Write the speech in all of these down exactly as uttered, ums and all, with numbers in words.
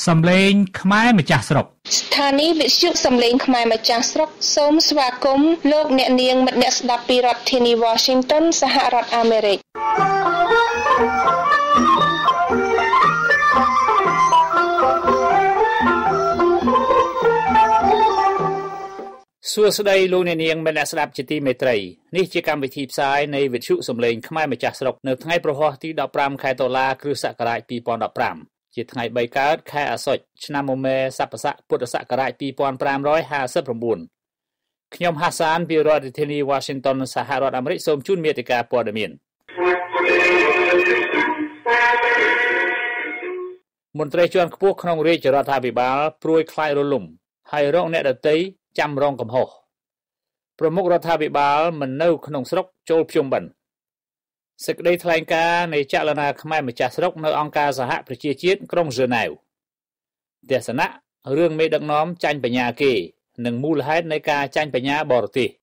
សំឡេងខ្មែរម្ចាស់ស្រុកស្ថានីយ៍វិទ្យុសំឡេងខ្មែរម្ចាស់ស្រុកសូមស្វាគមន៍លោកអ្នកនាងមិត្តអ្នកស្ដាប់ពីរដ្ឋធានី Washington សហរដ្ឋអាមេរិកសួស្តីលោកអ្នកនាងមិត្តអ្នកស្ដាប់ជាទីមេត្រីនេះជាកម្មវិធីផ្សាយនៃវិទ្យុសំឡេងខ្មែរម្ចាស់ស្រុកនៅថ្ងៃប្រហោះទីដប់ប្រាំខែតុលាគ្រិស្តសករាជពីរពាន់ដប់ប្រាំជាថ្ងៃបីកើតខែអាសត់ឆ្នាំមមែសប្បស័កពុទ្ធសករាជពីរពាន់ប្រាំរយហាសិប៩ខ្ញុំហាសានពីរដ្ឋធានី Washington សហរដ្ឋអាមេរិកសូមជូនមេតិការព័ត៌មានមន្ត្រីជាន់ខ្ពស់ក្នុងរាជរដ្ឋាភិបាលព្រួយខ្លាចរលំហើយរងអ្នកដទៃចាំរងកំហុសប្រមុខរដ្ឋាភិបាលមិននៅក្នុងស្រុកចូលភ្ជុំបិណ្ឌសេចក្តីថ្លែងការណ៍នៃចលនាខ្មែរម្ចាស់ស្រុកនៅអង្គការសហប្រជាជាតិក្រុងហ្សឺណែវទស្សនៈរឿងមេដឹកនាំចាញ់បញ្ញាគេនិងមូលហេតុនៃការចាញ់បញ្ញាបរទេស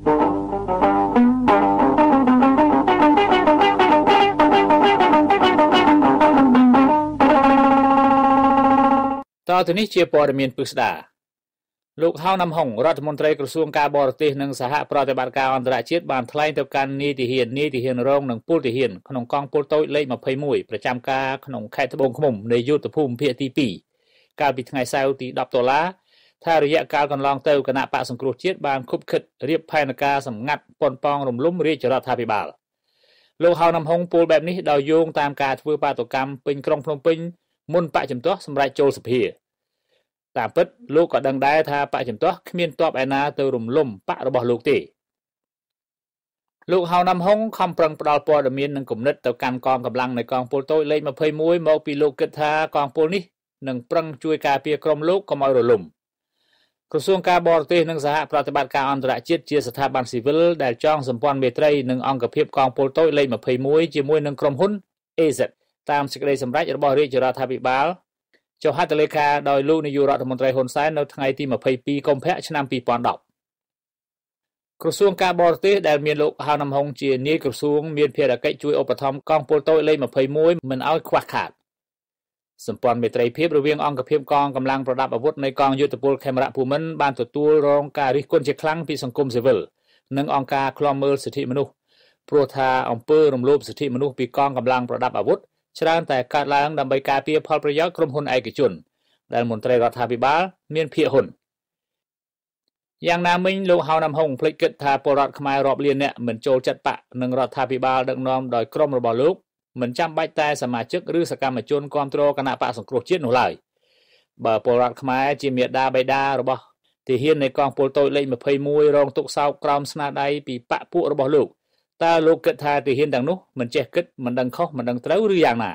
តទៅនេះជាព័ត៌មានពិស្ដាលោកហៅណាំហុងរដ្ឋមន្ត្រីក្រសួងការបរទេសនិងសហប្រតិបត្តិការអន្តរជាតិបានថ្លែងទៅកាន់នាយទាហាននាយទាហានរងនិងពលទាហានក្នុងកងពលតូចលេខยี่สิบเอ็ดប្រចាំការក្នុងខេត្តត្បូងឃ្មុំនៃយុទ្ធភូមិភាគទីពីរកាលពីថ្ងៃសៅរ៍ទីដប់តុលាថារយៈកាលកន្លងទៅគណៈបកសង្គ្រោះជាតិបានខុបខិតរៀបផែនការសម្ងាត់ប៉ុនប៉ងរំលំរាជរដ្ឋាភិបាលលោកហៅណាំហុងពោលបែបនេះដោយយោងតាមការធ្វើបាតុកម្មពេញក្រុងភ្នំពេញមុនបកជំទាស់សម្រាប់ចូលសភាតាមពិតលោកក៏ដឹងដែរថាបកជំទាស់គ្មានទ័ពឯណាទៅរំលំបករបស់លោកទេលោកហៅណាំហុងខំប្រឹងផ្ដាល់ព័ត៌មាននិងគំនិតទៅកាន់កងកម្លាំងនៃកងពលតូចលេខยี่สิบเอ็ดមកពីលោកគិតថាកងពលនេះនឹងប្រឹងជួយការពារក្រុមលោកកុំឲ្យរលំក្រសួងការបរទេសនិងសហប្រតិបត្តិការអន្តរជាតិជាស្ថាប័នស៊ីវិលដែលចងសម្ព័ន្ធមេត្រីនិងអង្គភាពកងពលតូចលេខยี่สิบเอ็ดជាមួយនឹងក្រុមហ៊ុន เอ เซด តាមសេចក្តីសម្រេចរបស់រាជរដ្ឋាភិបាលចុះហត្ថលេខាដោយលោកនាយករដ្ឋមន្ត្រីហ៊ុនសែននៅថ្ងៃទីยี่สิบสองកុម្ភៈឆ្នាំពីរពាន់ដប់ក្រសួងការបរទេសដែលមានលោកហៅណាំហុងជានាយក្រសួងមានភារកិច្ចជួយឧបត្ថម្ភកងពលតូចលេខยี่สิบเอ็ดមិនឲ្យខ្វះខាតសម្ព័ន្ធមេត្រីភាពរវាងអង្គភាពកងកម្លាំងប្រដាប់អាវុធនៃកងយុទ្ធពលខេមរៈភូមិន្ទបានទទួលរងការរិះគន់ជាខ្លាំងពីសង្គមស៊ីវិលនិងអង្គការឃ្លាំមើលសិទ្ធិមនុស្សព្រោះថាអំពើរំលោភសិទ្ធិមនុស្សពីកងកម្លាំងប្រដាប់អាវុធច្រើនតែកើតឡើងដើម្បីការពារផលប្រយោជន៍ក្រុមហ៊ុនឯកជនដែលមន្ត្រីរដ្ឋាភិបាលមានភាគហ៊ុនយ៉ាងណាមិញលោកហៅណាំហុងភ្លេចគិតថាពលរដ្ឋខ្មែររាប់លានអ្នកមិនចូលចិត្តបកនិងរដ្ឋាភិបាលដឹកនាំដោយក្រុមរបស់លោកមិនចាំបាច់តែសមាជិកឬសកម្មជនគ្រប់គ្រងគណៈបកសង្គ្រោះជាតិនោះឡើយបើពលរដ្ឋខ្មែរជាមេដាបេដារបស់ទាហាននៃកងពលតូចលេខยี่สิบเอ็ดរងទុក្ខសោកក្រោមស្នាដៃពីបកពួករបស់លោកតើលោកគិតថាទាហានទាំងនោះមិនចេះគិតមិនដឹងខុសមិនដឹងត្រូវឬយ៉ាងណា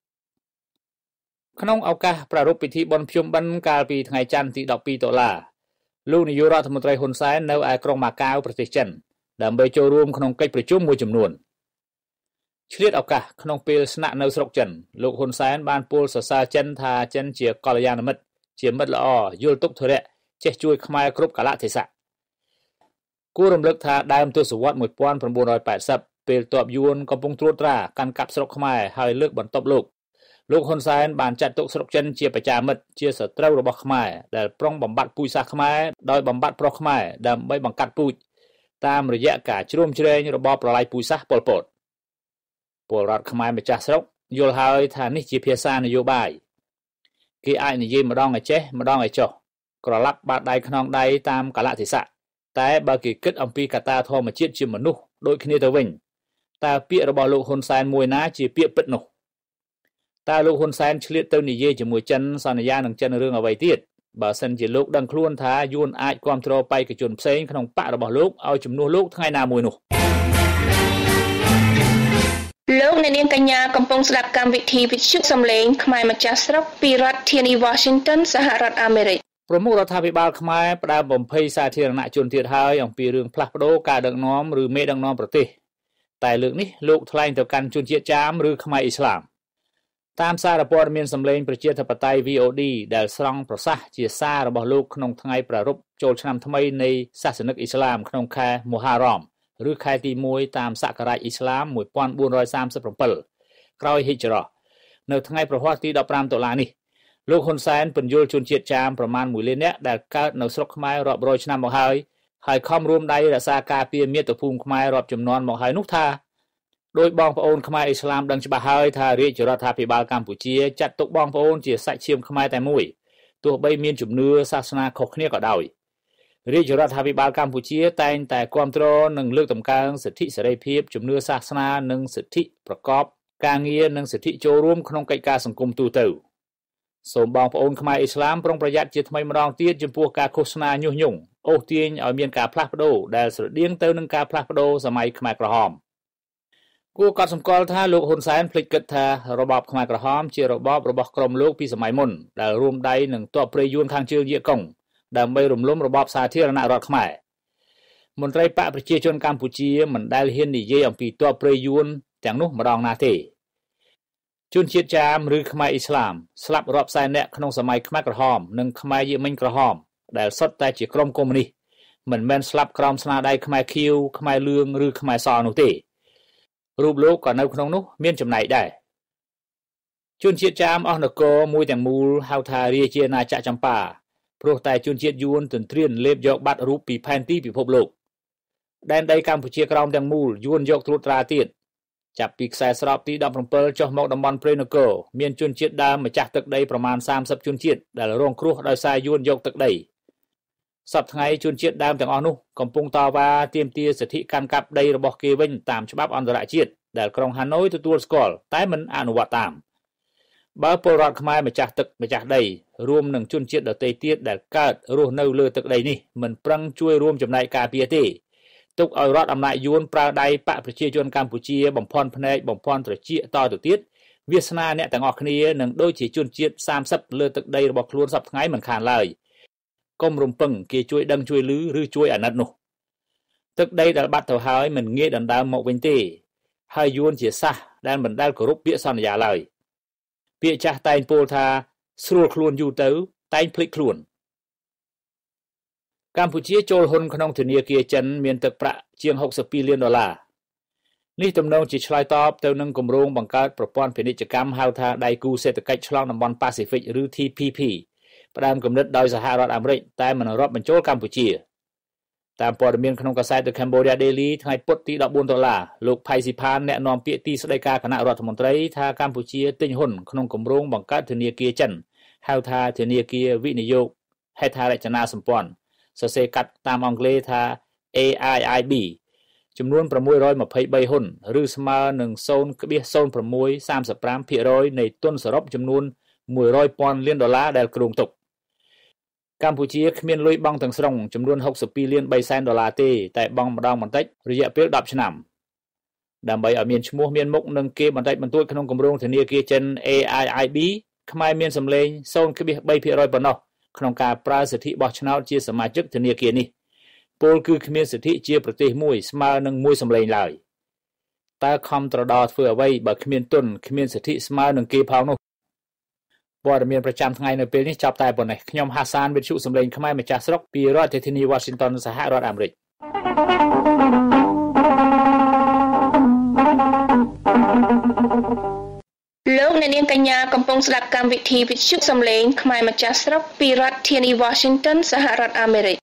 ក្នុងឱកាសប្រារព្ធពិធីបុណ្យភ្ជុំបិណ្ឌកាលពីថ្ងៃច័ន្ទទីដប់ពីរតុលាលោកនាយករដ្ឋមន្ត្រីហ៊ុនសែននៅឯក្រុងម៉ាកាវប្រទេសចិនដើម្បីចូលរួមក្នុងកិច្ចប្រជុំមួយចំនួនឆ្លៀតឱកាសក្នុងពេលស្នាក់នៅស្រុកចិនលោកហ៊ុនសែនបានពោលសរសើរចិនថាចិនជាកល្យាណមិត្តជាមិត្តល្អយល់ទុកធុរៈចេះជួយខ្មែរគ្រប់កាលៈទេសៈគួររំលឹកថាដើមទសវត្សរ៍nineteen eightyពេលទ័ពយួនកំពុងត្រួតត្រាកាន់កាប់ស្រុកខ្មែរហើយលើកបន្ទប់លោកលោកហ៊ុនសែនបានចាត់ទុកស្រុកចិនជាប្រចាមិត្តជាសត្រូវរបស់ខ្មែរដែលប្រុងបំបត្តិពូជសាសន៍ខ្មែរដោយបំបត្តិប្រុសខ្មែរដើម្បីបង្កាត់ពូជតាមរយៈការជ្រោមជ្រែងរបបប្រល័យពូជសាសន៍ប៉ុលពតពលរដ្ឋខ្មែរម្ចាស់ស្រុកយល់ហើយថានេះជាភាសានយោបាយគេអាចនិយាយម្ដងឲ្យចេះម្ដងឲ្យចុះក្រឡាប់បាតដៃខ្នងដៃតាមកាលៈទេសៈតែបើគេគិតអំពីកត្តាធម្មជាតិជាមនុស្សដូចគ្នាទៅវិញតើពាក្យរបស់លោកហ៊ុនសែនមួយណាជាពាក្យពិតនោះតើលោកហ៊ុនសែនឆ្លៀតទៅនិយាយជាមួយចិនសន្យានឹងចិនរឿងអ្វីទៀតបើសិនជាលោកដឹងខ្លួនថាយួនអាចគ្រប់គ្រងបេក្ខជនផ្សេងក្នុងបករបស់លោកឲ្យជំនួសលោកថ្ងៃណាមួយនោះលោកអ្នកនាងកញ្ញាកំពុងស្ដាប់កម្មវិធីវិទ្យុសំឡេងខ្មែរម្ចាស់ស្រុកពីរដ្ឋធានី Washington សហរដ្ឋអាមេរិកប្រមុខរដ្ឋាភិបាលខ្មែរផ្ដើមបំភ័យសាធារណជនទៀតហើយអំពីរឿងផ្លាស់ប្ដូរការដឹកនាំឬមេដឹកនាំប្រទេសតែលើកនេះលោកថ្លែងទៅកាន់ជនជាតិចាមឬខ្មែរអ៊ីស្លាមតាមសារព័ត៌មានសម្លេងប្រជាធិបតេយ្យ វី អូ ឌី ដែលស្រង់ប្រសាសន៍ជាសាររបស់លោកក្នុងថ្ងៃប្រារព្ធចូលឆ្នាំថ្មីនៃសាសនិកអ៊ីស្លាមក្នុងខែមូហារ៉មឬខែទីមួយតាមសករាជអ៊ីស្លាមnineteen thirty-sevenក្រោយហ៊ីជ្រ៉ានៅថ្ងៃប្រហ័សទីដប់ប្រាំតុលានេះលោកហ៊ុនសែនពន្យល់ជនជាតិចាមប្រមាណមួយលាននាក់ដែលកើតនៅស្រុកខ្មែររាប់រយឆ្នាំមកហើយហើយខំរួមដៃរក្សាការពារមាតុភូមិខ្មែររាប់ចំនួនមកហើយនោះថាដោយបងប្អូនខ្មែរអ៊ីស្លាមដឹងច្បាស់ហើយថារាជរដ្ឋាភិបាលកម្ពុជាចាត់ទុកបងប្អូនជាសាច់ឈាមខ្មែរតែមួយទោះបីមានជំនឿសាសនាខុសគ្នាក៏ដោយរាជរដ្ឋាភិបាលកម្ពុជាតែងតែគាំទ្រនិងលើកតម្កើងសិទ្ធិសេរីភាពជំនឿសាសនានិងសិទ្ធិប្រកបការងារនិងសិទ្ធិចូលរួមក្នុងកិច្ចការសង្គមទូទៅសូមបងប្អូនខ្មែរអ៊ីស្លាមប្រុងប្រយ័ត្នជាថ្មីម្ដងទៀតចំពោះការឃោសនាញុះញង់អូសទាញឲ្យមានការផ្លាស់ប្ដូរដែលស្រដៀងទៅនឹងការផ្លាស់ប្ដូរសម័យខ្មែរក្រហមគួរកត់សម្គាល់ថាលោកហ៊ុនសែនភ្លេចគិតថារបបខ្មែរក្រហមជារបបរបស់ក្រុមលោកពីសម័យមុនដែលរួមដៃនឹងទ័ពព្រៃយួនខាងជើងយេកុងដើម្បីរំលំរបបសាធារណរដ្ឋខ្មែរមន្ត្រីបកប្រជាជនកម្ពុជាមិនដែលហ៊ាននិយាយអំពីទ័ពព្រៃយួនទាំងនោះម្ដងណាទេជនជាតិចាមឬខ្មែរអ៊ីស្លាមស្លាប់រាប់សែននាក់ក្នុងសម័យខ្មែរក្រហមនិងខ្មែរយេមិញក្រហមដែលសុទ្ធតែជាក្រុមកុម្មុយនីសមិនមែនស្លាប់ក្រោមស្នាដៃខ្មែរខៀវខ្មែរលឿងឬខ្មែរសនោះទេរូបលោកក៏នៅក្នុងនោះមានចំណែកដែរជនជាតិចាមអស់នគរមួយទាំងមូលហៅថារាជាណាចក្រចម្ប៉ាព្រោះតែជនជាតិយួនទន្ទ្រានលេបយកបាត់រូបពីផែនទីពិភពលោកដែនដីកម្ពុជាក្រោមទាំងមូលយួនយកត្រួតត្រាទៀតចាប់ពីខ្សែស្រោបទីដប់ប្រាំពីរចុះមកតំបន់ព្រៃនគរមានជនជាតិដើមម្ចាស់ទឹកដីប្រមាណសាមសិបជនជាតិដែលរងគ្រោះដោយសារយួនយកទឹកដីសប្តាហ៍ថ្ងៃជនជាតិដើមទាំងអស់នោះកំពុងតវ៉ាទាមទារសិទ្ធិកាន់កាប់ដីរបស់គេវិញតាមច្បាប់អន្តរជាតិដែលក្រុងហាណូយទទួលស្គាល់តែមិនអនុវត្តតាមបើពលរដ្ឋខ្មែរម្ចាស់ទឹកម្ចាស់ដីរួមនឹងជនជាតិដទៃទៀតដែលកើតរស់នៅលើទឹកដីនេះមិនប្រឹងជួយរួមចំណែកការពារទេទុកឲ្យរដ្ឋអំណាចយួនប្រើដៃបកប្រជាជនកម្ពុជាបំផន់ភ្នែកបំផន់ត្រចៀកតទៅទៀតវាសនាអ្នកទាំងអស់គ្នានឹងដូចជាជនជាតិសាមសិបលើទឹកដីរបស់ខ្លួនសប្តាហ៍ថ្ងៃមិនខានឡើយកុំរំពឹងគេជួយដឹងជួយលឺឬជួយអាណិតនោះទឹកដីដែលបាត់ទៅហើយមិនងាយដណ្ដើមមកវិញទេហើយយួនជាសះដែលមិនដែលគោរពពាក្យសន្យាឡើយពាក្យចាស់តែងពោលថាស្រួលខ្លួនយូរទៅតែងភ្លេចខ្លួនកម្ពុជាចូលហ៊ុនក្នុងធនាគារចិនមានទឹកប្រាក់ជាងហុកសិបពីរលានដុល្លារនេះទំនងជាឆ្លើយតបទៅនឹងគម្រោងបង្កើតប្រព័ន្ធពាណិជ្ជកម្មហៅថាដៃគូសេដ្ឋកិច្ចឆ្លងតំបន់ប៉ាស៊ីហ្វិកឬ T P P ផ្ដើមគំនិតដោយសហរដ្ឋអាមេរិកតែមិនរាប់បញ្ចូលកម្ពុជាតាមព័ត៌មានក្នុងកាសែត The Cambodia Daily ថ្ងៃពុធទីដប់បួនតុលាលោកផៃស៊ីផានអ្នកនាំពាក្យទីស្តីការគណៈរដ្ឋមន្ត្រីថាកម្ពុជាទិញហ៊ុនក្នុងគម្រោងបង្កើតធនាគារចិនហៅថាធនាគារវិនិយោគហេដ្ឋារចនាសម្ព័ន្ធសរសេរកាត់តាមអង់គ្លេសថា A I I B ចំនួនប្រាំមួយរយម្ភៃបីហ៊ុនឬស្មើនឹង ศูนย์จุดศูนย์หก สามสิบห้าភាគរយ នៃទុនសរុបចំនួនមួយរយពាន់លានដុល្លារដែលគ្រោងទុកកម្ពុជាគ្មានលុយបង់ទាំងស្រុងចំនួនហុកសិបពីរលានបីសែនដុល្លារទេតែបង់ម្ដងបន្តិចរយៈពេលដប់ឆ្នាំដើម្បីឲ្យមានឈ្មោះមានមុខនឹងគេបន្តិចបន្តួចក្នុងគម្រោងធនាគារចិន A I I B ខ្មែរមានសម្លេង ศูนย์จุดสามភាគរយ ប៉ុណ្ណោះក្នុងការប្រើសិទ្ធិបោះឆ្នោតជាសមាជិកធនាគារនេះពលគឺគ្មានសិទ្ធិជាប្រទេសមួយស្មើនឹងមួយសម្លេងឡើយតើខំត្រដរធ្វើអ្វីបើគ្មានទុនគ្មានសិទ្ធិស្មើនឹងគេផងនោះព័ត៌មានប្រចាំថ្ងៃនៅពេលនេះចប់តែប៉ុណ្ណេះខ្ញុំហាសានវិទ្យុសំឡេងខ្មែរម្ចាស់ស្រុកពីរដ្ឋធានី Washington សហរដ្ឋអាមេរិកលោកអ្នកនាងកញ្ញាកំពុងស្ដាប់កម្មវិធីវិទ្យុសំឡេងខ្មែរម្ចាស់ស្រុកពីរដ្ឋធានី Washington សហរដ្ឋអាមេរិក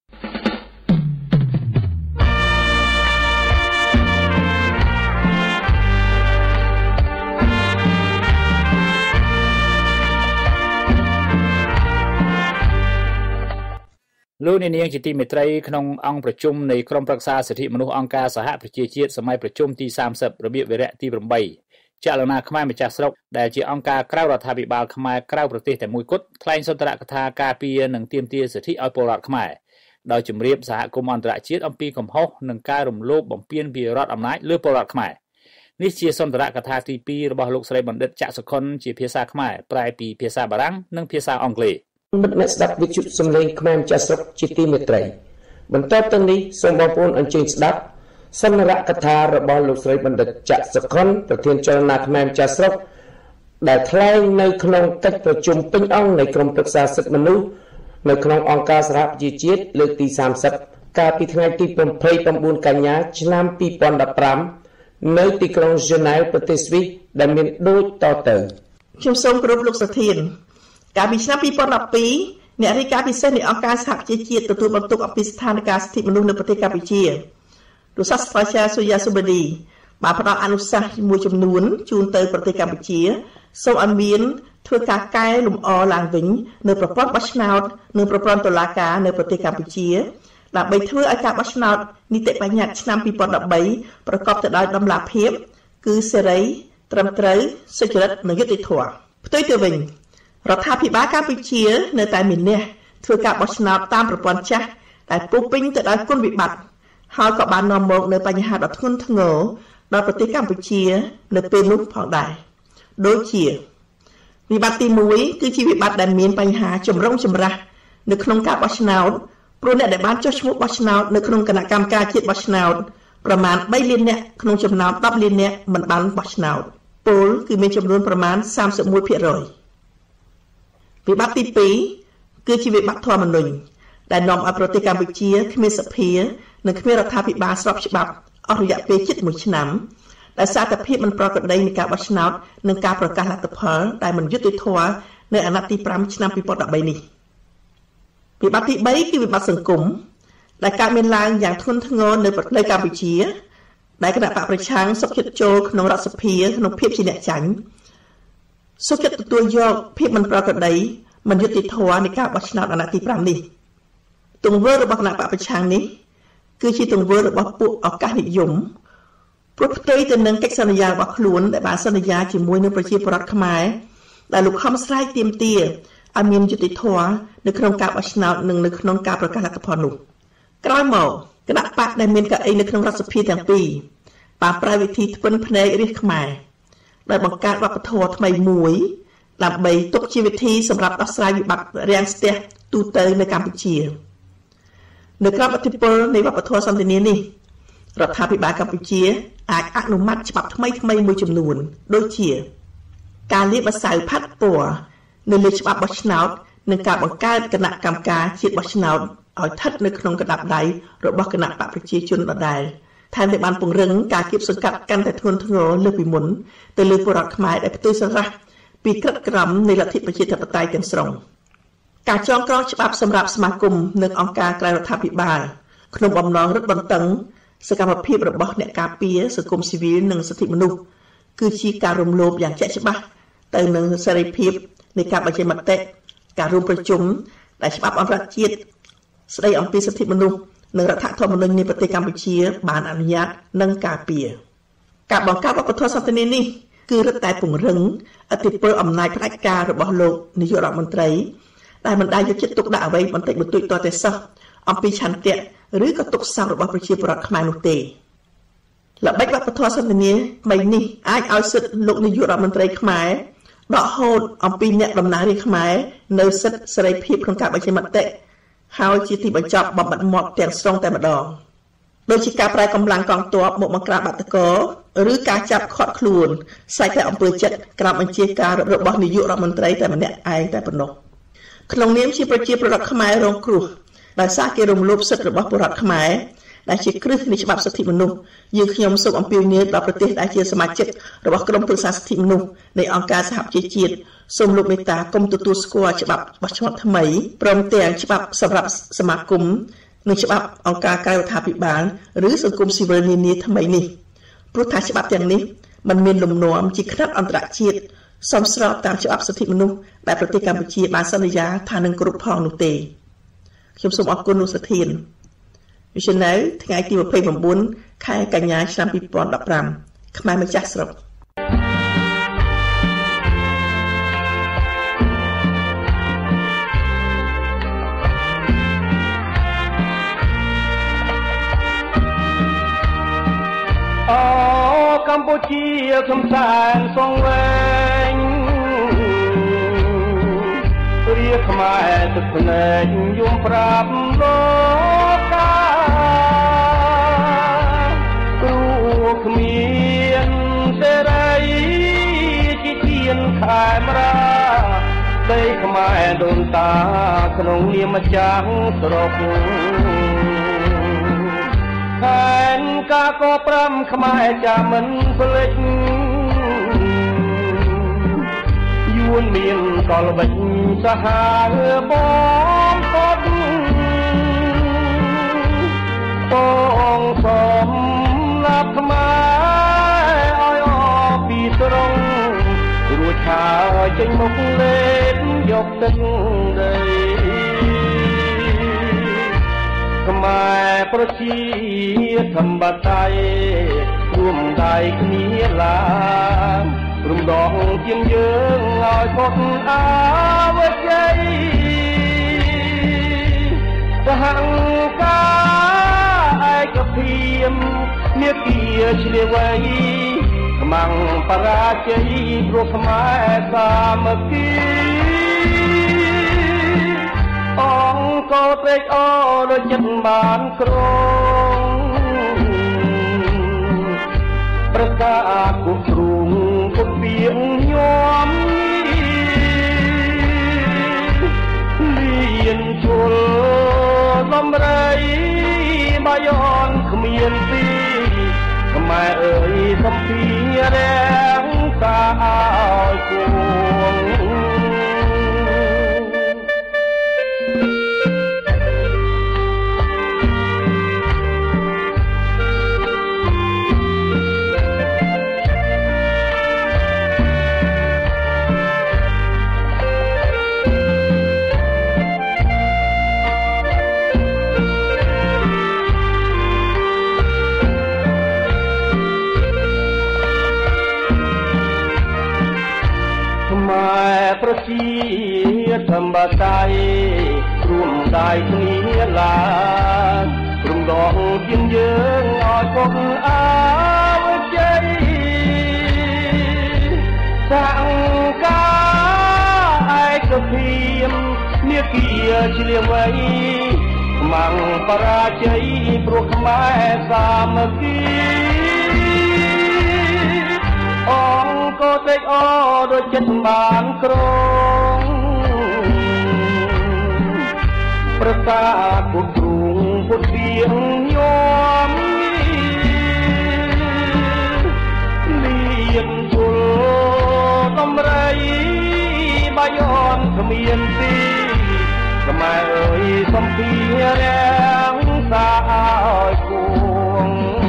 លោកអ្នកនាងជាទីមេត្រីក្នុងអង្គប្រជុំនៃក្រុមប្រឹក្សាសិទ្ធិមនុស្សអង្គការសហប្រជាជាតិសម័យប្រជុំទីសាមសិបរបៀបវរៈទីប្រាំបីចលនាខ្មែរម្ចាស់ស្រុកដែលជាអង្គការក្រៅរដ្ឋាភិបាលខ្មែរក្រៅប្រទេសតែមួយគត់ថ្លែងសុន្ទរកថាការពារនិងទាមទារសិទ្ធិឲ្យពលរដ្ឋខ្មែរដោយជំរាបសហគមន៍អន្តរជាតិអំពីកំហុសនិងការរំលោភបំពានពីរដ្ឋអំណាចលើពលរដ្ឋខ្មែរនេះជាសុន្ទរកថាទីពីររបស់លោកស្រីបណ្ឌិតច័ក្កសុខុនជាភាសាខ្មែរប្រែពីភាសាបារាំងនិងភាសាអង់គ្លេសមិត្តអ្នកស្ដាប់វិទ្យុសំឡេងខ្មែរម្ចាស់ស្រុកជាទីមេត្រីបន្តទៅនេះសូមបងប្អូនអញ្ជើញស្ដាប់សន្ទរកថារបស់លោកស្រីបណ្ឌិតច័ក្កសុខុនប្រធានចលនាខ្មែរម្ចាស់ស្រុកដែលថ្លែងនៅក្នុងកិច្ចប្រជុំពេញអង្គនៃក្រុមប្រឹក្សាសិទ្ធិមនុស្សនៅក្នុងអង្គការសហប្រជាជាតិលើកទីសាមសិបកាលពីថ្ងៃទីยี่สิบเก้าកញ្ញាឆ្នាំពីរពាន់ដប់ប្រាំនៅទីក្រុងហ្សឺណែវប្រទេសស្វីសដែលមានដូចតទៅខ្ញុំសូមគោរពលោកសធានកាលពីឆ្នាំពីរពាន់ដប់ពីរអ្នករាយការណ៍ពិសេសនៃអង្គការសហប្រជាជាតិទទួលបន្ទុកអំពីស្ថានភាពសិទ្ធិមនុស្សនៅប្រទេសកម្ពុជាលោកសាស្ត្រាចារ្យសូយ៉ាស៊ូបឌីបានផ្ដល់អនុសាសន៍មួយចំនួនជូនទៅប្រទេសកម្ពុជាសូមឲ្យមានធ្វើការកែលម្អឡើងវិញនៅប្រព័ន្ធបោះឆ្នោតនិងប្រព័ន្ធតុលាការនៅប្រទេសកម្ពុជាដើម្បីធ្វើឲ្យការបោះឆ្នោតនីតិបញ្ញត្តិឆ្នាំពីរពាន់ដប់បីប្រកបទៅដោយតម្លាភាពគឺសេរីត្រឹមត្រូវសុចរិតនិងយុត្តិធម៌ផ្ទុយទៅវិញរដ្ឋាភិបាលកម្ពុជានៅតែមានអ្នកធ្វើការបោះឆ្នោតតាមប្រព័ន្ធចាស់ដែលពោពេញទៅដោយគុណវិបត្តិហើយក៏បាននាំមកនូវបញ្ហាដ៏ធ្ងន់ធ្ងរដល់ប្រទេសកម្ពុជានៅពេលនោះផងដែរដូចជាវិបត្តិទីមួយគឺជាវិបត្តិដែលមានបញ្ហាចម្រុងចម្រាសនៅក្នុងការបោះឆ្នោតព្រោះអ្នកដែលបានចុះឈ្មោះបោះឆ្នោតនៅក្នុងគណៈកម្មការជាតិបោះឆ្នោតប្រមាណបីលាននាក់ក្នុងចំណោមដប់លាននាក់មិនបានបោះឆ្នោតពលគឺមានចំនួនប្រមាណសាមសិបមួយភាគរយវិបត្តិទីពីរគឺជាវិបត្តិធម្មនុញ្ញដែលនាំឲ្យប្រទេសកម្ពុជាគ្មានសភានិងគ្មានរដ្ឋាភិបាលស្របច្បាប់អស់រយៈពេលជិតមួយឆ្នាំដែលសារតែភាពមិនប្រក្រតីនៃការបោះឆ្នោតនិងការប្រកាសលទ្ធផលដែលមិនយុត្តិធម៌នៅអាណត្តិទីប្រាំឆ្នាំពីរពាន់ដប់បីនេះវិបត្តិទីបីគឺវិបត្តិសង្គមដែលកើតមានឡើងយ៉ាងធ្ងន់ធ្ងរនៅប្រទេសកម្ពុជាដែលគណៈបកប្រឆាំងសុខចិត្តចូលក្នុងរដ្ឋសភាក្នុងភាពជាអ្នកចាញ់សុខចិត្តទទួលយកភាពមិនប្រក្រតីមិនយុត្តិធម៌នៃការបោះឆ្នោតអាណត្តិទីប្រាំនេះទង្វើរបស់គណៈបកប្រឆាំងនេះគឺជាទង្វើរបស់ពួកឱកាសនិយមព្រោះផ្ទុយទៅនឹងកិច្ចសន្យារបស់ខ្លួនដែលបានសន្យាជាមួយនឹងប្រជាពលរដ្ឋខ្មែរដែលលោកខំស្រែកទាមទារឲ្យមានយុត្តិធម៌នៅក្នុងការបោះឆ្នោតនិងនៅក្នុងការប្រកាសលទ្ធផលនោះក្រោយមកគណៈបកដែលមានកៅអីនៅក្នុងរដ្ឋសភាទាំងពីរបានប្រើវិធីធ្វិនភ្នែករាជខ្មែរដោយបង្កើតវប្បធម៌ថ្មីមួយដើម្បីទុកជាវិធីសម្រាប់ដោះស្រាយវិបត្តិរាំងស្ទះទូទៅនៅកម្ពុជានៅក្រោមឥទ្ធិពលនៃវប្បធម៌សន្តិនិកនេះរដ្ឋាភិបាលកម្ពុជាអាចអនុម័តច្បាប់ថ្មីថ្មីមួយចំនួនដូចជាការលាបម្សៅផាត់ពណ៌នៅលើច្បាប់បោះឆ្នោតនិងការបង្កើតគណៈកម្មការជាតិបោះឆ្នោតឲ្យស្ថិតនៅក្នុងកណ្ដាប់ដៃរបស់គណៈបកប្រជាជនដដែលថែមទាំងបានពង្រឹងការគៀបសង្កាត់កាន់តែធ្ងន់ធ្ងរលើសពីមុនទៅលើពលរដ្ឋខ្មែរដែលផ្ទុយស្រះពីក្រិតក្រមនៃលទ្ធិប្រជាធិបតេយ្យទាំងស្រុងការចងក្រងច្បាប់សម្រាប់សមាគមនិងអង្គការក្រៅរដ្ឋាភិបាលក្នុងបំណងរឹតបន្តឹងសកម្មភាពរបស់អ្នកការពារសង្គមស៊ីវិលនិងសិទ្ធិមនុស្សគឺជាការរំលោភយ៉ាងជាក់ច្បាស់ទៅនឹងសេរីភាពនៃការបញ្ចេញមតិការរួមប្រជុំដែលច្បាប់អន្តរជាតិស្តីអំពីសិទ្ធិមនុស្សនិងរដ្ឋធម្មនុញ្ញនៃប្រទេសកម្ពុជាបានអនុញ្ញាតនិងការពារការបង្កើតវប្បធម៌សន្តិនិកនេះគឺរឹតតែពង្រឹងឥទ្ធិពលអំណាចផ្ដាច់ការរបស់លោកនាយករដ្ឋមន្ត្រីដែលមិនដែលយកចិត្តទុកដាក់អ្វីបន្តិចបន្តួចតតែសោះអំពីឆន្ទៈឬក៏ទុកសោករបស់ប្រជាពលរដ្ឋខ្មែរនោះទេល្បិចវប្បធម៌សន្តិនិកថ្មីនេះអាចឲ្យសិទ្ធិលោកនាយករដ្ឋមន្ត្រីខ្មែរដកហូតអំពីអ្នកតំណាងរាស្ត្រខ្មែរនៅសិទ្ធិសេរីភាពក្នុងការបញ្ចេញមតិហើយជាទីបញ្ចប់បំបត្តិមាត់ទាំងស្រុងតែម្ដងដូចជាការប្រើកម្លាំងកងទ័ពមកបង្ក្រាបបាតុករឬការចាប់ឃាត់ខ្លួនសាច់តែអំពើចិត្តក្រោមបញ្ជាការរបស់នាយករដ្ឋមន្ត្រីតែម្នាក់ឯងតែប៉ុណ្ណោះក្នុងនាមជាប្រជាពលរដ្ឋខ្មែររងគ្រោះដោយសារគេរំលោភសិទ្ធិរបស់ពលរដ្ឋខ្មែរដែលជាគ្រឹះនៃច្បាប់សិទ្ធិមនុស្សយើងខ្ញុំសូមអំពាវនាវដល់ប្រទេសដែលជាសមាជិករបស់ក្រុមប្រឹក្សាសិទ្ធិមនុស្សនៃអង្គការសហប្រជាជាតិសូមលោកមេត្តាកុំទទួលស្គាល់ច្បាប់បោះឆ្នោតថ្មីព្រមទាំងច្បាប់សម្រាប់សមាគមនិងច្បាប់អង្គការក្រៅរដ្ឋាភិបាលឬសង្គមស៊ីវិលនានាថ្មីនេះព្រោះថាច្បាប់ទាំងនេះมันមានលំនាំជាខ្នាតអន្តរជាតិសមស្របតាមច្បាប់សិទ្ធិមនុស្សដែលប្រទេសកម្ពុជាបានសន្យាថានឹងគ្រប់ផងនោះទេខ្ញុំសូមអរគុណលោកសុធានវិទ្យុនៅថ្ងៃទីម្ភៃ៩ខែកញ្ញាឆ្នាំពីរពាន់ដប់ប្រាំខ្មែរម្ចាស់ស្រុកអូកម្ពុជាសំសានសងវែងរាខ្មែរទឹកភ្នែកយំប្រាប់លោកកាគ្រូគ្មានសេរីជាទៀនខែមរាដីខ្មែរដូនតាក្នុងនាមម្ចាស់ស្រុកផែនការក៏ប្រាំខ្មែរចាំមិនភ្លេចយួនមានកលវិចសហបងកត់បងសំឡាប់ខ្មែរឲ្យអស់ពីត្រង់រួចឆាយចេញមកលេបយកទឹកដីខ្មែរប្រជាធម្មតាយរួមដៃគ្នាឡើងរំដងជាងយើងឲ្យផុតអវជ័យសហការឯកភាពមាគ៌ាឆ្លៀវវៃខ្មាំងបរាជ័យព្រោះខ្មែរសាមគ្គីអង្គកត្រេកអរដូចចិត្តបានក្រងប្រកាសគុំទ្រូងពុតពីងញោមលៀនជុលដំរីបាយ័នគ្មានពីខ្មែរអើយសំពីរាំងសាឲ្យគួងប្រជាធម្មតាយរួមដៃគ្នាឡើងរំដងជាងយើងឲ្យផុតអវជ័យសង្ការឯកភាពមាគ៌ាឆ្លៀវវៃខ្មាំងបរាជ័យព្រោះខ្មែរសាមគ្គីអង្គកត្រេកអរដូចចិត្តបានក្រងប្រកាសពុតទ្រូងពុតពីងញោមលៀនជុលដំរីបាយ័នគ្មានពីខ្មែរអើយសំពីរាំងសាឲ្យគួង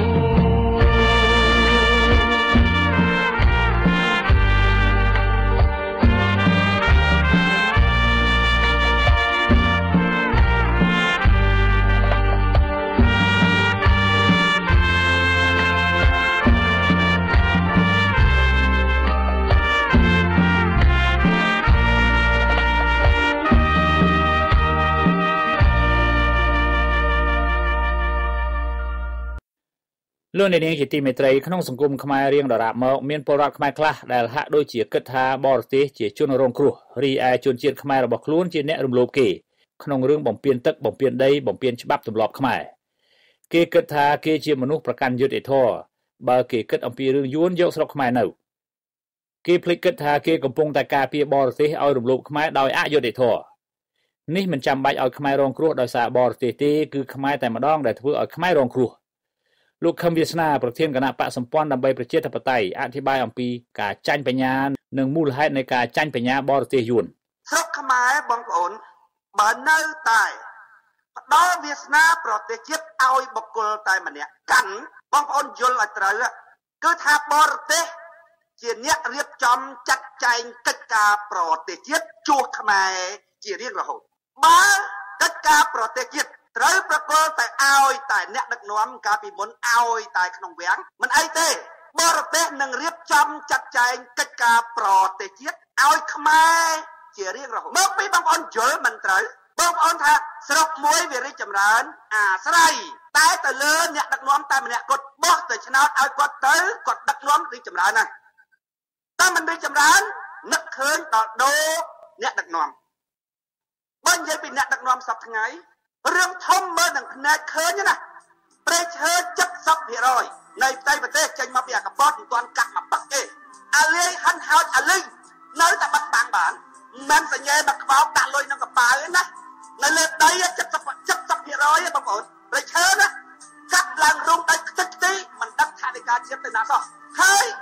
លោកអ្នកនាងជាទីមេត្រីក្នុងសង្គមខ្មែររៀងដរាបមកមានពលរដ្ឋខ្មែរខ្លះដែលហាក់ដូចជាគិតថាបរទេសជាជនរងគ្រោះរីឯជនជាតិខ្មែររបស់ខ្លួនជាអ្នករំលោភគេក្នុងរឿងបំពានទឹកបំពានដីបំពានច្បាប់ទម្លាប់ខ្មែរគេគិតថាគេជាមនុស្សប្រកាន់យុត្តិធម៌បើគេគិតអំពីរឿងយួនយកស្រុកខ្មែរនៅគេភ្លេចគិតថាគេកំពុងតែការពារបរទេសឲ្យរំលោភខ្មែរដោយអយុត្តិធម៌នេះមិនចាំបាច់ឲ្យខ្មែររងគ្រោះដោយសារបរទេសទេគឺខ្មែរតែម្ដងដែលធ្វើឲ្យខ្មែររងគ្រោះលោកខឹមវាសនាប្រធានគណៈបកសម្ព័ន្ធដើម្បីប្រជាធិបតេយ្យអធិប្បាយអំពីការចាញ់បញ្ញានិងមូលហេតុនៃការចាញ់បញ្ញាបរទេសយួនស្រុកខ្មែរបងប្អូនបើនៅតែផ្ដល់វាសនាប្រទេសជាតិឲ្យបុគ្គលតែម្នាក់កាន់បងប្អូនយល់ឲ្យត្រូវគឺថាបរទេសជាអ្នករៀបចំចាត់ចែងកិច្ចការប្រទេសជាតិជួសខ្មែរជារៀងរហូតបើកិច្ចការប្រទេសជាតិត្រូវប្រកល់តែឲ្យតែអ្នកដឹកនាំកាលពីមុនឲ្យតែក្នុងវាំងមិនអីទេបរទេសនឹងរៀបចំចាត់ចែងកិច្ចការប្រទេសជាតិឲ្យខ្មែរជារៀងរហូតមកពីបងប្អូនយល់មិនត្រូវបងប្អូនថាស្រុកមួយវារីកចម្រើនអាស្រ័យតែទៅលើអ្នកដឹកនាំតែម្នាក់គាត់បោះទៅឆ្នោតឲ្យគាត់ទៅគាត់ដឹកនាំរីកចម្រើនណាស់តែមិនរីកចម្រើននឹកឃើញដល់ដូរអ្នកដឹកនាំបើនិយាយពីអ្នកដឹកនាំសប្តាហ៍ថ្ងៃរឿងធំមើលនឹងភ្នែកឃើញណាព្រៃឈើ เจ็ดสิบเปอร์เซ็นต์ នៃផ្ទៃប្រទេសចេញមកពីអាកបតមិនទាន់កាត់មកបាក់ទេអាលីហិនហោចអាលីនៅតែបាត់បាំងបានមិនសញ្ញេមកក្បោកដាក់លុយក្នុងកប៉ាល់ទេណានៅលើដី เจ็ดสิบ เจ็ดสิบ เปอร์เซ็นต์ បងប្អូនព្រៃឈើណាកាត់ឡើងរងដីខ្ទេចខ្ទីមិនដឹងថានៃការជាតិទៅណាសោះហើយ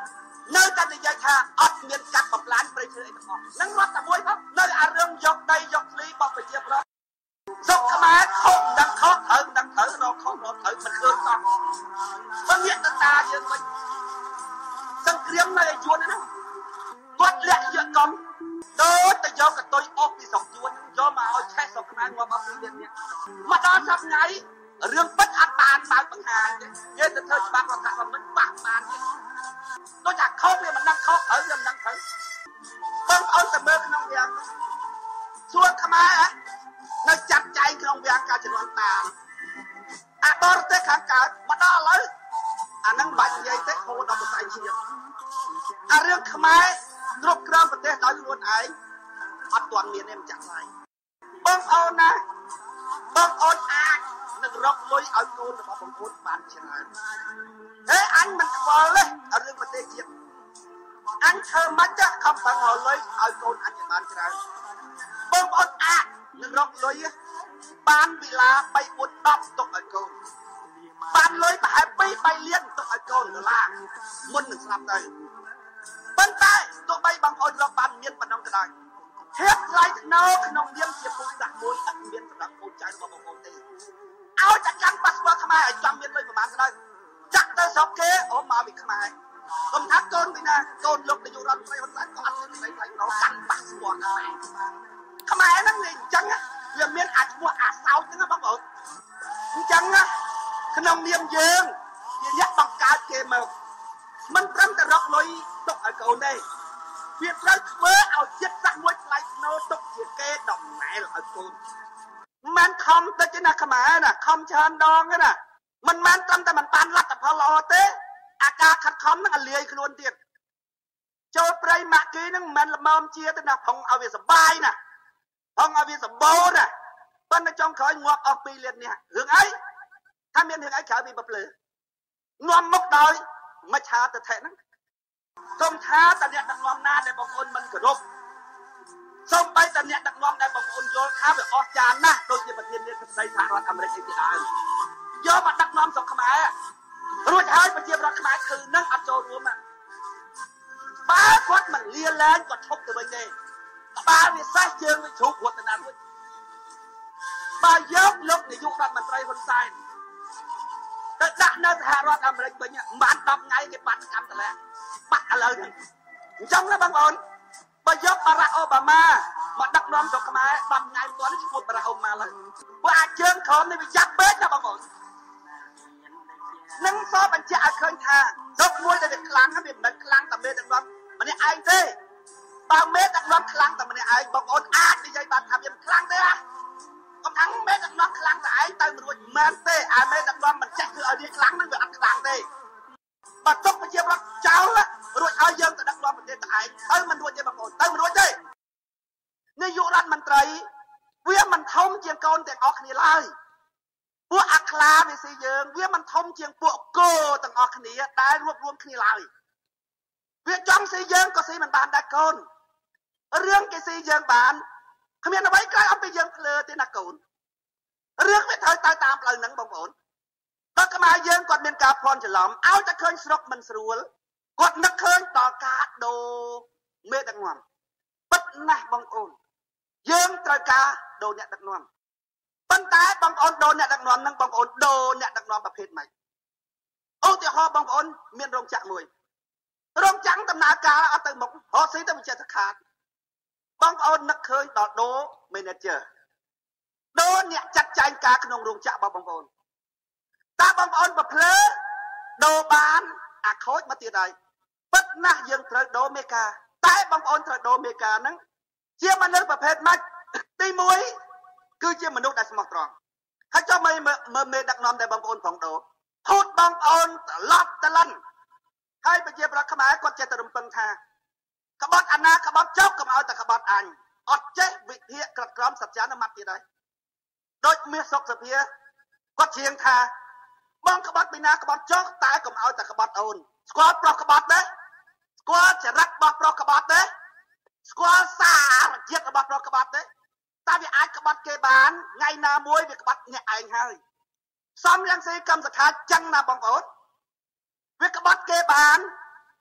នៅតែនិយាយថាអត់មានកាត់បំផ្លាញព្រៃឈើអីទាំងអស់នឹងរដ្ឋតែមួយផងនៅអារឿងយកដីយកធ្លីរបស់ប្រជាពលរដ្ឋសុខខ្មែរខុសដឹងខុសត្រូវដឹងត្រូវរកខុសរកត្រូវមិនឃើញសោះបើងាកទៅតាយើងវិញសង្គ្រាមនៅឯយួនហ្នឹងគាត់លាក់យកកំដូចទៅយកកតុយអស់ពីស្រុកយួនយកមកឲ្យឆេះស្រុកខ្មែរងាប់អស់ពីនេះមកដល់សប្តាហ៍រឿងពិតអត់បានបើកបង្ហាញទេយើងទៅធ្វើច្បាប់រដ្ឋធម្មនុញ្ញបាក់បានទេដូចថាខុសវាមិនដឹងខុសត្រូវវាមិនដឹងត្រូវបងប្អូនទៅមើលក្នុងវាំងសួរខ្មែរនៅចាត់ចែងក្នុងវាំងការជំនាន់តាមអាបរទេសខាងកើតមកដល់ឥឡូវអានឹងបាច់និយាយទេហូរដល់ប្រទេសជាតិអារឿងខ្មែរគ្រប់គ្រងប្រទេសដោយខ្លួនឯងអត់ទាន់មានទេមិនចាក់ឡើយបងប្អូនណាបងប្អូនអាចនឹងរកលុយឲ្យកូនរបស់បងប្អូនបានច្រើនហេអញមិនខ្វល់ទេរឿងប្រទេសជាតិអញធ្វើមិនទេខំប្រឹងរកលុយឲ្យកូនអញបានច្រើនបងប្អូនអាចនឹងរកលុយបានវិឡាបីបួនដប់ទុកឲ្យកូនបានលុយប្រហែលពីរបីលានទុកឲ្យកូនដុល្លារមុននឹងស្លាប់ទៅប៉ុន្តែទោះបីបងប្អូនរកបានមានប៉ុណ្ណឹងក៏ដោយហេតុថ្លៃថ្នូរក្នុងនាមជាពូជសាសន៍មួយអត់មានសម្រាប់កូនចៅរបស់បងប្អូនទេឲ្យតែកាន់ប៉ាសពតខ្មែរឲ្យចាំមានលុយប្រហែលក៏ដោយចាក់ទៅស្រុកគេអូមកពីខ្មែរកុំថាកូនពីណាកូនលោកនាយករដ្ឋមន្ត្រីហ៊ុនសែនក៏អត់មានថ្លៃថ្លៃថ្នូរកាន់ប៉ាសពតខ្មែរខ្មែរហ្នឹងវាអញ្ចឹងវាមានអាឈ្មោះអាសោចហ្នឹងបងប្អូនអញ្ចឹងក្នុងនាមយើងជាអ្នកបង្កើតគេមកមិនត្រឹមតែរកលុយទុកឲ្យកូនទេវាត្រូវធ្វើឲ្យចិត្តសាសមួយថ្លៃថ្នូរទុកជាគេដំណែលឲ្យកូនមិនខំតិចទេណាខ្មែរណាខំច្រើនដងទេណាមិនមែនត្រឹមតែមិនបានលទ្ធផលល្អទេអាការខិតខំហ្នឹងអាលាយខ្លួនទៀតចូលព្រៃម៉ាក់គីហ្នឹងមិនមែនល្មមជាទេណាផងឲ្យវាសុបាយណាផងឲ្យវាសម្បូរណាប៉ុន្តែចុងក្រោយងាប់អស់ពីរលាននេះរឿងអីថាមានរឿងអីក្រៅពីបភ្លើនាំមុខដោយមច្ឆាទិដ្ឋិហ្នឹងកុំថាតអ្នកដឹកនាំណាដែលបងប្អូនមិនគោរពសូម្បីតអ្នកដឹកនាំដែលបងប្អូនយល់ថាវាអស្ចារ្យណាស់ដូចជាប្រធាននាយករដ្ឋមន្ត្រីសហរដ្ឋអាមេរិកឯទីដើមយកមកដឹកនាំស្រុកខ្មែររួចហើយប្រជាប្រដ្ឋខ្មែរគឺនឹងអត់ចូលរួមបើគាត់មិនលាលែងគាត់ឈប់ទៅវិញទេបើវាសេះជើងវាជ្រុះគាត់ទៅណាមួយបើយកលោកនាយករដ្ឋមន្ត្រីហ៊ុនសែនទៅដាក់នៅសហរដ្ឋអាមេរិកវិញមិនបានដប់ថ្ងៃគេបាត់កម្មតលាបាត់ឥឡូវហ្នឹងអញ្ចឹងណាបងប្អូនបើយកបារ៉ាក់អូបាម៉ាមកដឹកនាំស្រុកខ្មែរដប់ថ្ងៃមិនទាន់ឈ្មោះបារ៉ាក់អូបាម៉ាឡើយព្រោះអាចជើងក្រោមនេះវាយ៉ាប់ពេកណាបងប្អូននឹងសបបញ្ជាក់ឲ្យឃើញថាស្រុកមួយដែលវាខ្លាំងវាមិនមែនខ្លាំងតែមេដឹកនាំម្នាក់ឯងទេបើមេដឹកនាំខ្លាំងតែម្នាក់ឯងបងប្អូនអាចនិយាយបានថាវាមិនខ្លាំងទេណាកុំថាមេដឹកនាំខ្លាំងតែឯងទៅមិនរួចមែនទេអាមេដឹកនាំមិនចេះគឺឲ្យវាខ្លាំងហ្នឹងវាអត់ខ្លាំងទេបើទុកប្រជាប្រដ្ឋចោលរួចឲ្យយើងទៅដឹកនាំប្រទេសតែឯងទៅមិនរួចទេបងប្អូនទៅមិនរួចទេនាយករដ្ឋមន្ត្រីវាមិនធំជាងកូនទាំងអស់គ្នាឡើយពួកអាខ្លាវាស៊ីយើងវាមិនធំជាងពួកគោទាំងអស់គ្នាដែលរួបរวมគ្នាឡើយវាចង់ស៊ីយើងក៏ស៊ីមិនបានដែរកូនរឿងគេស៊ីយើងបានគ្មានអ្វីក្រៅអំពីយើងភ្លើទេណាកូនរឿងវាត្រូវទៅតាមផ្លូវហ្នឹងបងប្អូនបើខ្មែរយើងគាត់មានការភ័ន្តច្រឡំឲ្យតែឃើញស្រុកមិនស្រួលគាត់នឹកឃើញដល់ការដូរមេដឹកនាំពិតណាស់បងប្អូនយើងត្រូវការដូរអ្នកដឹកនាំប៉ុន្តែបងប្អូនដូរអ្នកដឹកនាំហ្នឹងបងប្អូនដូរអ្នកដឹកនាំប្រភេទម៉េចឧទាហរណ៍បងប្អូនមានរោងចក្រមួយរោងចក្រដំណើរការអត់ទៅមុខរត់ស៊ីទៅវិចិត្រខាតបងប្អូននឹកឃើញដល់ដូរ manager ដូរអ្នកចាត់ចែងការក្នុងរោងចក្ររបស់បងប្អូនតើបងប្អូនប្រភ្លើដូរបានអាខូចមកទៀតហើយពិតណាស់យើងត្រូវដូរមេការតែបងប្អូនត្រូវដូរមេការហ្នឹងជាមនុស្សប្រភេទម៉េចទីមួយគឺជាមនុស្សដែលស្មោះត្រង់ហើយចុះមើលមើលមេដឹកនាំដែលបងប្អូនផងដូរភូតបងប្អូនត្រឡប់ត្រឡិនហើយប្រជាប្រដ្ឋខ្មែរគាត់ចេះតែរំពឹងថាក្បត់អាណាក្បត់ចុកកុំឲ្យតែក្បត់អញអត់ចេះវិភាគក្រឹតក្រមសច្ចានុមត្តទៀតហើយដូចមាសសុកសភាគាត់ច្រៀងថាបងក្បត់ពីណាក្បត់ចុកតែកុំឲ្យតែក្បត់អូនស្គាល់ប្រុសក្បត់ទេស្គាល់ចរិតរបស់ប្រុសក្បត់ទេស្គាល់សារជាតិរបស់ប្រុសក្បត់ទេតែវាអាចក្បត់គេបានថ្ងៃណាមួយវាក្បត់អ្នកឯងហើយសំរងស៊ីកម្មសខាចឹងណាបងប្អូនវាក្បត់គេបាន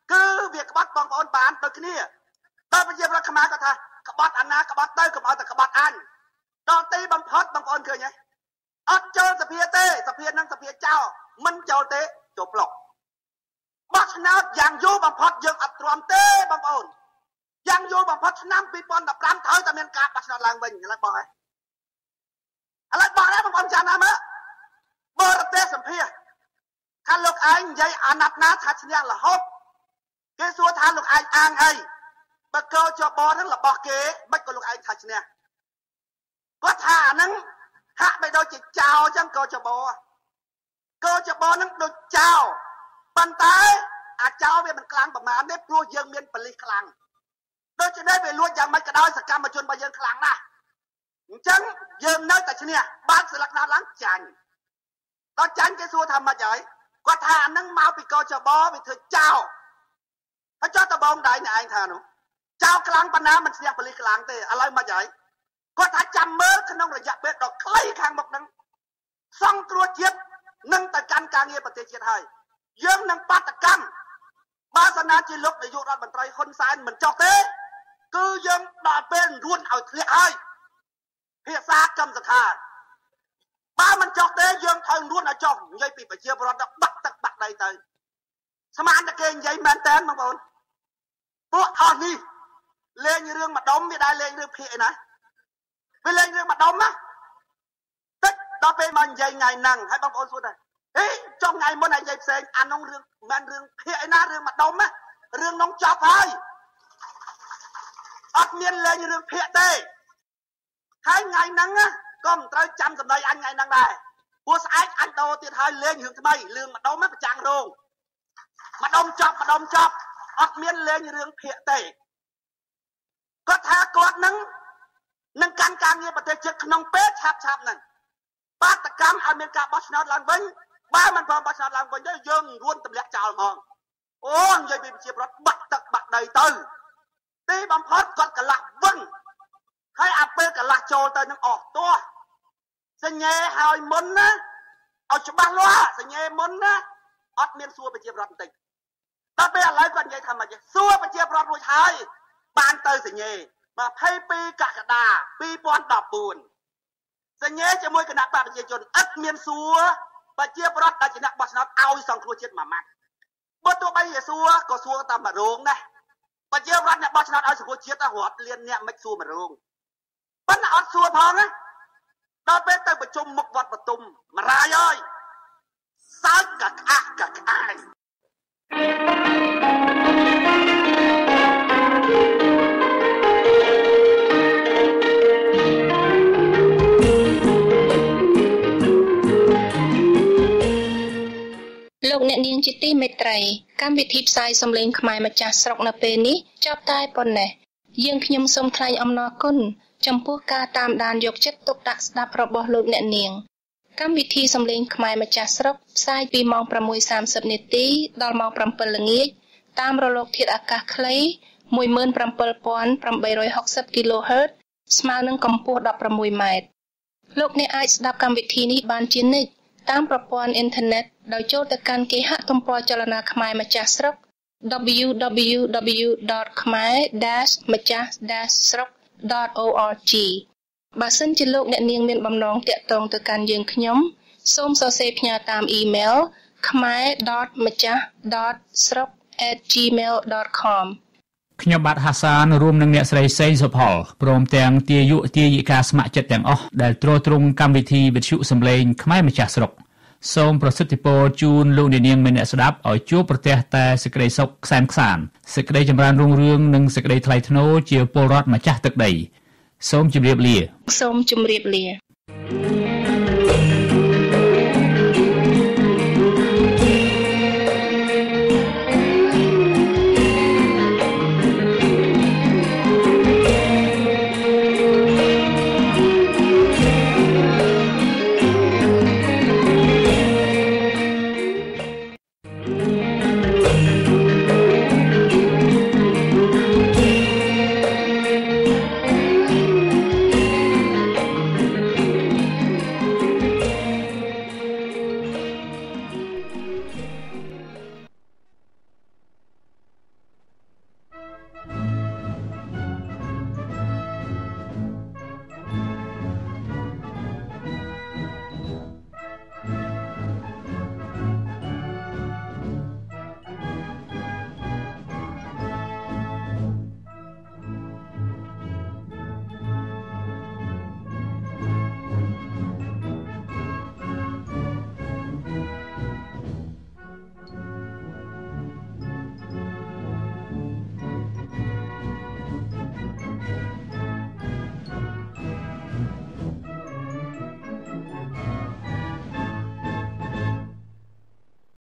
គឺវាក្បត់បងប្អូនបានដូចគ្នាដល់ប្រជាប្រដ្ឋខ្មែរគាត់ថាក្បត់អាណាក្បត់ទៅកុំឲ្យតែក្បត់អញដល់ទីបំផុតបងប្អូនឃើញទេអត់ចូលសភាទេសភានឹងសភាចោលមិនចូលទេចូលប្លុកបោះឆ្នោតយ៉ាងយូរបំផុតយើងអត់ទ្រាំទេបងប្អូនយ៉ាងយូរបំផុតឆ្នាំពីរពាន់ដប់ប្រាំត្រូវតែមានការបោះឆ្នោតឡើងវិញឥឡូវបោះហើយឥឡូវបោះហើយបងប្អូនចាំណាមើលបរទេសសម្ភារថាលោកឯងនិយាយអាណត្តិណាថាឈ្នះរហូតគេសួរថាលោកឯងអាងអីបើកោចបហ្នឹងរបស់គេមិនក៏លោកឯងថាឈ្នះគាត់ថាអាហ្នឹងហាក់បីដូចជាចោលចឹងកោចបកោចបហ្នឹងដូចចោលប៉ុន្តែអាចោលវាមិនខ្លាំងប្រមាណទេព្រោះយើងមានបលិសខ្លាំងដូច្នេះវាលួចយ៉ាងម៉េចក៏ដោយសកម្មជនរបស់យើងខ្លាំងណាស់អញ្ចឹងយើងនៅតែឈ្នះបើកស្លឹកណាឡើងចាញ់ដល់ចាញ់គេសួរថាម៉េចហើយគាត់ថាអាហ្នឹងមកពីកោចបវាធ្វើចោលហើយចោះតបងដៃអ្នកឯងថានោះចោលខ្លាំងប៉ុណ្ណាមិនឈ្នះបលិសខ្លាំងទេឥឡូវម៉េចហើយគាត់ថាចាំមើលក្នុងរយៈពេលដ៏ខ្លីខាងមុខហ្នឹងសង្គ្រោះជាតិនឹងទៅកាន់ការងារប្រទេសជាតិហើយយើងនឹងបាតកម្មបើសិនណាជាលោកនាយករដ្ឋមន្ត្រីហ៊ុនសែនមិនចុះទេគឺយើងដល់ពេលរួនឲ្យធ្លាក់ហើយភាសាកម្មសខាបើមិនចុះទេយើងត្រូវរួនឲ្យចុះនិយាយពីប្រជាពលរដ្ឋបាក់ទឹកបាក់ដីទៅស្មានតែគេនិយាយមែនតើបងប្អូនពួកអស់នេះលេងរឿងម្ដុំវាដែរលេងរឿងភាគឯណាវាលេងរឿងម្ដុំណាតិចដល់ពេលមកនិយាយថ្ងៃហ្នឹងហើយបងប្អូនសួរថាហេចុងថ្ងៃមុនឲ្យនិយាយផ្សេងអានោះរឿងមិនរឿងភាគឯណារឿងម្ដុំណារឿងនោះចប់ហើយអត់មានលេងរឿងភាគទេហើយថ្ងៃហ្នឹងក៏មិនត្រូវចាំសម្ដីអញថ្ងៃហ្នឹងដែរព្រោះស្អែកអញដោទៀតហើយលេងរឿងថ្មីរឿងម្ដុំណាប្រចាំងរោងម្ដុំចប់ម្ដុំចប់អត់មានលេងរឿងភាគទេគាត់ថាគាត់នឹងនឹងកាន់ការងារប្រទេសជាតិក្នុងពេលឆាប់ឆាប់ហ្នឹងបាតកម្មឲ្យមានការបោះឆ្នោតឡើងវិញបើមិនព្រមបោះឆ្នោតឡើងវិញទេយើងរួនទម្លាក់ចោលហ្មងអូនិយាយពីប្រជាប្រដ្ឋបាក់ទឹកបាក់ដីទៅទីបំផុតគាត់កន្លះវឹងហើយអាពេលកន្លះចូលទៅនឹងអស់ទោះសញ្ញេឲ្យមុនណាឲ្យច្បាស់លាស់សញ្ញេមុនណាអត់មានសួរប្រជាប្រដ្ឋបន្តិចដល់ពេលឥឡូវគាត់និយាយថាម៉េចសួរប្រជាប្រដ្ឋរួចហើយបានទៅសញ្ញេម្ភៃពីរកក្កដាពីរពាន់ដប់បួនសញ្ញេជាមួយគណៈបកប្រជាជនឥតមានសួរប្រជាប្រដ្ឋដែលជាអ្នកបោះឆ្នោតឲ្យសង្គ្រោះជាតិមួយម៉ាត់បើទោះបីជាសួរក៏សួរតាមរោងដែរប្រជាប្រដ្ឋអ្នកបោះឆ្នោតឲ្យសង្គ្រោះជាតិរាប់លានអ្នកមិនសួរមរោងប៉ុន្តែអត់សួរផងណាដល់ពេលទៅប្រជុំមុខវត្តបទុមមរាយអើយសើចកក្អាក់កក្អាយលោកអ្នកនាងជាទីមេត្រីកម្មវិធីផ្សាយសំឡេងខ្មែរម្ចាស់ស្រុកនៅពេលនេះចប់តែប៉ុណ្ណេះយើងខ្ញុំសូមថ្លែងអំណរគុណចំពោះការតាមដានយកចិត្តទុកដាក់ស្ដាប់របស់លោកអ្នកនាងកម្មវិធីសំឡេងខ្មែរម្ចាស់ស្រុកផ្សាយពីម៉ោងប្រាំមួយសាមសិបនាទីដល់ម៉ោងប្រាំពីរល្ងាចតាមរលកធាតុអាកាសខ្លីមួយម៉ឺនប្រាំពីរពាន់ប្រាំបីរយហុកសិប គីឡូហឺត ស្មើនឹងកម្ពស់ដប់ប្រាំមួយម៉ែត្រលោកអ្នកអាចស្ដាប់កម្មវិធីនេះបានជានិច្ចតាមប្រព័ន្ធអ៊ីនធឺណិតដោយចូលទៅកាន់គេហទំព័រចលនាខ្មែរម្ចាស់ស្រុក ដប៊្យូ ដប៊្យូ ដប៊្យូ ដត ខ្មែរ ម្ចាស់ ស្រុក ដត អូ អារ ជី បើសិនជាលោកអ្នកនាងមានបំណងតាក់ទងទៅកាន់យើងខ្ញុំសូមសរសេរផ្ញើតាមអ៊ីមែល ខ្មែរ ម្ចាស់ ស្រុក អេត ជីមេល ដត ខមខ្ញុំបាទហាសានរួមនឹងអ្នកស្រីសេងសុផលព្រមទាំងទាយុទាយិកាស្ម័គ្រចិត្តទាំងអស់ដែលទ្រទ្រង់កម្មវិធីវិទ្យុសំឡេងខ្មែរម្ចាស់ស្រុកសូមប្រសិទ្ធពរជូនលោកអ្នកនាងមានអ្នកស្ដាប់ឲ្យជួបប្រទះតែសេចក្តីសុខក្សែមក្សាន្តសេចក្តីចម្រើនរុងរឿងនិងសេចក្តីថ្លៃថ្នូរជាពលរដ្ឋម្ចាស់ទឹកដីសូមជម្រាបលាសូមជម្រាបលា